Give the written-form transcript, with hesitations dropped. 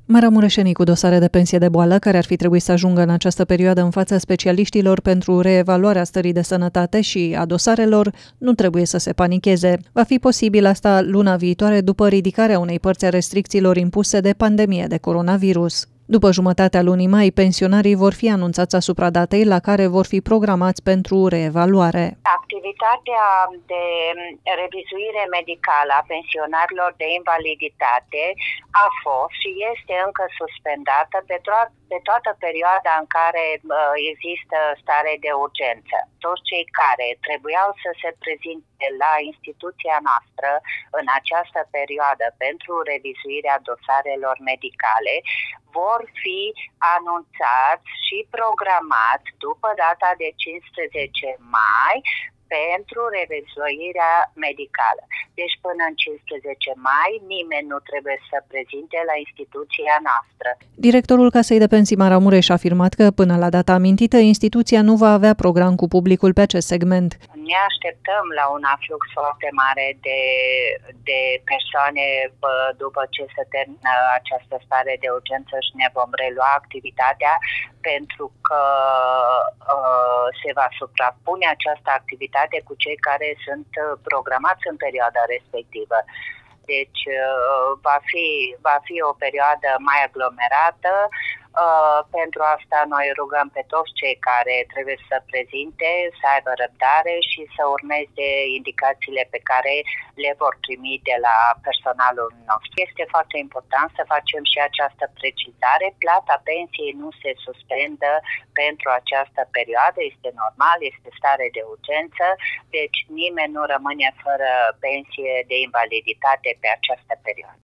Mara Mureșeni cu dosare de pensie de boală, care ar fi trebuit să ajungă în această perioadă în fața specialiștilor pentru reevaluarea stării de sănătate și a dosarelor, nu trebuie să se panicheze. Va fi posibil asta luna viitoare după ridicarea unei părți a restricțiilor impuse de pandemie de coronavirus. După jumătatea lunii mai, pensionarii vor fi anunțați asupra datei la care vor fi programați pentru reevaluare. Activitatea de revizuire medicală a pensionarilor de invaliditate a fost și este încă suspendată pe toată perioada în care există stare de urgență. Toți cei care trebuiau să se prezinte la instituția noastră în această perioadă pentru revizuirea dosarelor medicale vor fi anunțați și programați după data de 15 mai pentru revizuirea medicală. Deci până în 15 mai nimeni nu trebuie să prezinte la instituția noastră. Directorul Casei de Pensii Mara Mureș a afirmat că până la data amintită instituția nu va avea program cu publicul pe acest segment. Ne așteptăm la un aflux foarte mare de persoane după ce se termină această stare de urgență și ne vom relua activitatea, pentru că se va suprapune această activitate cu cei care sunt programați în perioada respectivă. Deci va fi o perioadă mai aglomerată. Pentru asta noi rugăm pe toți cei care trebuie să prezinte, să aibă răbdare și să urmeze indicațiile pe care le vor primi de la personalul nostru. Este foarte important să facem și această precizare. Plata pensiei nu se suspendă pentru această perioadă, este normal, este stare de urgență, deci nimeni nu rămâne fără pensie de invaliditate pe această perioadă.